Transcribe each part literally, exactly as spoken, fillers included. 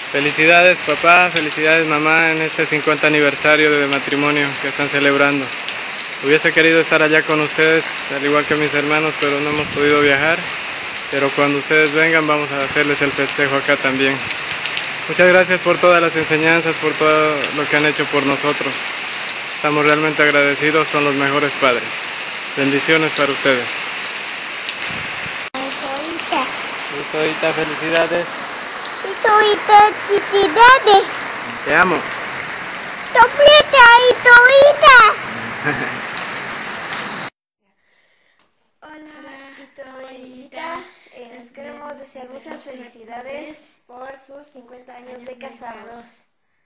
Felicidades papá, felicidades mamá en este cincuenta aniversario de matrimonio que están celebrando. Hubiese querido estar allá con ustedes, al igual que mis hermanos, pero no hemos podido viajar. Pero cuando ustedes vengan vamos a hacerles el festejo acá también. Muchas gracias por todas las enseñanzas, por todo lo que han hecho por nosotros. Estamos realmente agradecidos, son los mejores padres. Bendiciones para ustedes. Toita, felicidades. Y Toita, felicidades. Te amo. Topleta y Toita. Hola, Ito y Ita. Eh, les queremos desear muchas felicidades por sus cincuenta años de casados.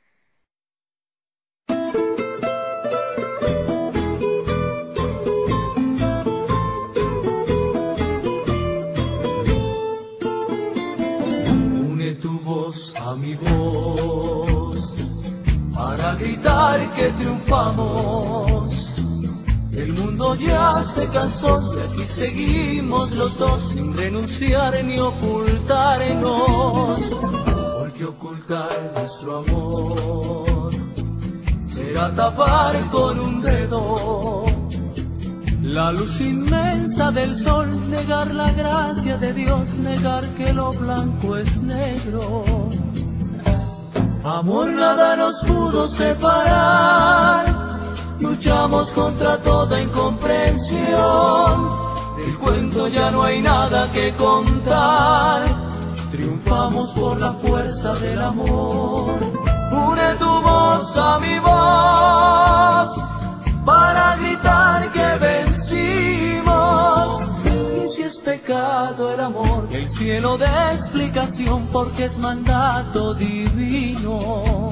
Une tu voz a mi voz para gritar que triunfamos. El mundo ya se cansó y aquí seguimos los dos sin renunciar ni ocultarnos. Porque ocultar nuestro amor será tapar con un dedo la luz inmensa del sol, negar la gracia de Dios, negar que lo blanco es negro. Amor, nada nos pudo separar. Luchamos contra toda incomprensión. Del cuento ya no hay nada que contar. Triunfamos por la fuerza del amor. Une tu voz a mi voz para gritar que vencimos. Y si es pecado el amor, el cielo dé explicación porque es mandato divino.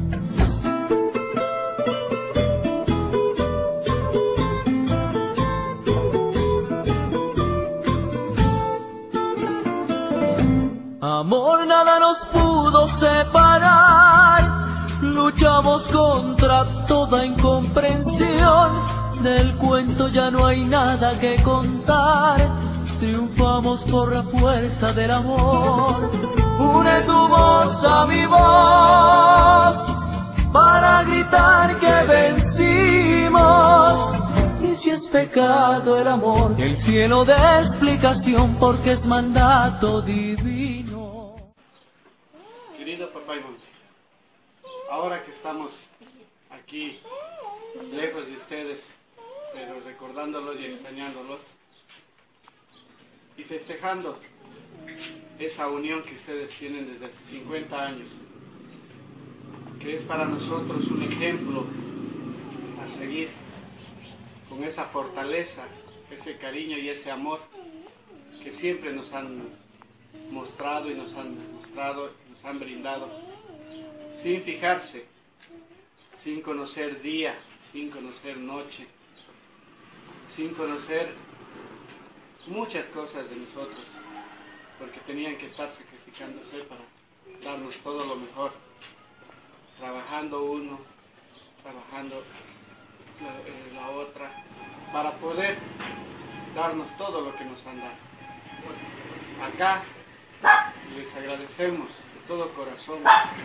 Amor, nada nos pudo separar. Luchamos contra toda incomprensión. Del cuento ya no hay nada que contar. Triunfamos por la fuerza del amor. Une tu voz a mi voz para gritar que vencimos. Y si es pecado el amor, el cielo dé explicación porque es mandato divino. Querido papá y mamá, ahora que estamos aquí lejos de ustedes, pero recordándolos y extrañándolos y festejando esa unión que ustedes tienen desde hace cincuenta años, que es para nosotros un ejemplo a seguir, con esa fortaleza, ese cariño y ese amor que siempre nos han mostrado y nos han mostrado, nos han brindado, sin fijarse, sin conocer día, sin conocer noche, sin conocer muchas cosas de nosotros, porque tenían que estar sacrificándose para darnos todo lo mejor, trabajando uno, trabajando la, eh, la otra, para poder darnos todo lo que nos han dado. Acá les agradecemos de todo corazón,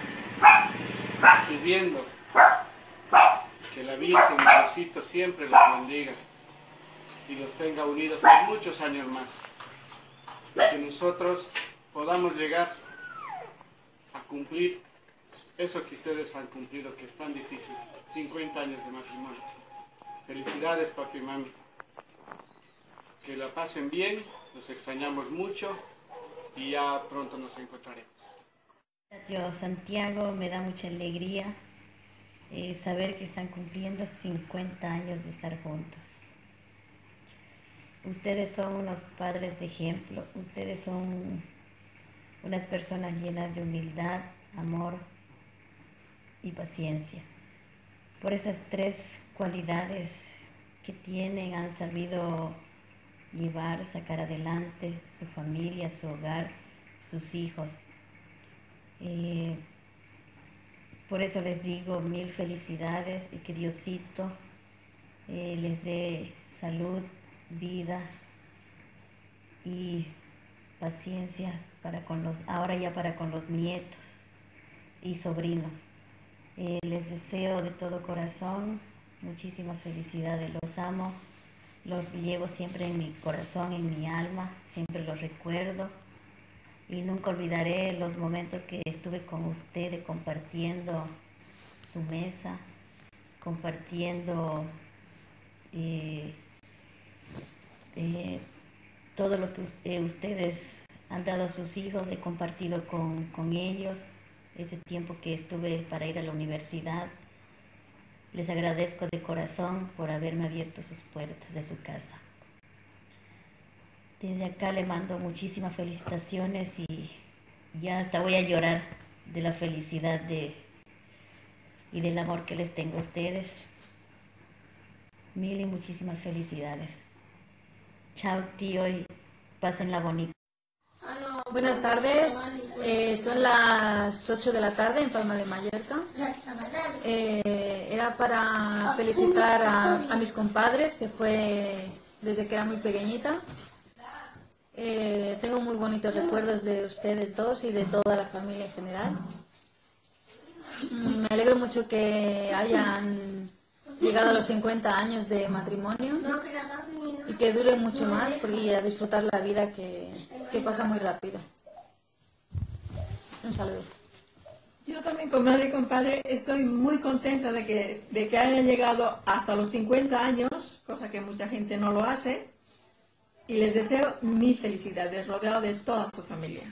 pidiendo que la Virgen y Diosito siempre los bendiga y los tenga unidos por muchos años más, que nosotros podamos llegar a cumplir eso que ustedes han cumplido, que es tan difícil, cincuenta años de matrimonio. Felicidades papi y mami, que la pasen bien, los extrañamos mucho y ya pronto nos encontraremos. Tío Santiago, me da mucha alegría eh, saber que están cumpliendo cincuenta años de estar juntos. Ustedes son unos padres de ejemplo, ustedes son unas personas llenas de humildad, amor y paciencia. Por esas tres cualidades que tienen, han sabido llevar, sacar adelante su familia, su hogar, sus hijos. Eh, por eso les digo mil felicidades y que Diosito eh, les dé salud, vida y paciencia para con los, ahora ya para con los nietos. y sobrinos. Eh, les deseo de todo corazón muchísimas felicidades, los amo, los llevo siempre en mi corazón, en mi alma, siempre los recuerdo y nunca olvidaré los momentos que estuve con ustedes compartiendo su mesa, compartiendo eh, eh, todo lo que eh, ustedes han dado a sus hijos, he compartido con, con ellos ese tiempo que estuve para ir a la universidad. Les agradezco de corazón por haberme abierto sus puertas de su casa. Desde acá le mando muchísimas felicitaciones y ya hasta voy a llorar de la felicidad de, y del amor que les tengo a ustedes. Mil y muchísimas felicidades. Chao, tío, y pásenla bonita. Buenas tardes, eh, son las ocho de la tarde en Palma de Mallorca. Eh, era para felicitar a, a mis compadres, que fue desde que era muy pequeñita. Eh, tengo muy bonitos recuerdos de ustedes dos y de toda la familia en general. Mm, Me alegro mucho que hayan llegado a los cincuenta años de matrimonio y que dure mucho más, porque a disfrutar la vida que, que pasa muy rápido. Un saludo. Yo también, comadre y compadre, estoy muy contenta de que, de que hayan llegado hasta los cincuenta años, cosa que mucha gente no lo hace, y les deseo mil felicidades, rodeado de toda su familia.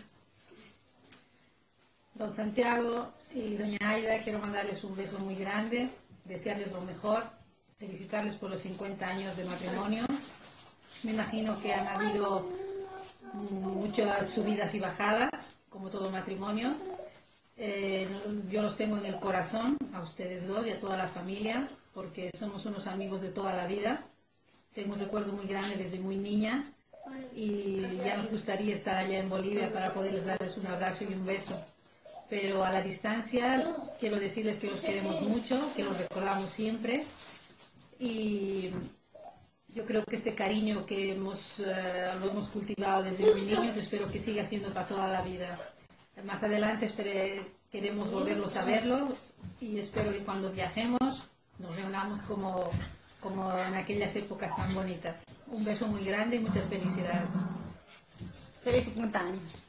Don Santiago y doña Aida, quiero mandarles un beso muy grande, desearles lo mejor, felicitarles por los cincuenta años de matrimonio. Me imagino que han habido muchas subidas y bajadas, como todo matrimonio. Eh, yo los tengo en el corazón, a ustedes dos y a toda la familia, porque somos unos amigos de toda la vida. Tengo un recuerdo muy grande desde muy niña y ya nos gustaría estar allá en Bolivia para poderles darles un abrazo y un beso. Pero a la distancia quiero decirles que los queremos mucho, que los recordamos siempre, y yo creo que este cariño que hemos, uh, lo hemos cultivado desde muy niños, espero que siga siendo para toda la vida. Más adelante espere, queremos volverlos a verlos y espero que cuando viajemos nos reunamos como, como en aquellas épocas tan bonitas. Un beso muy grande y muchas felicidades. Feliz cincuenta años.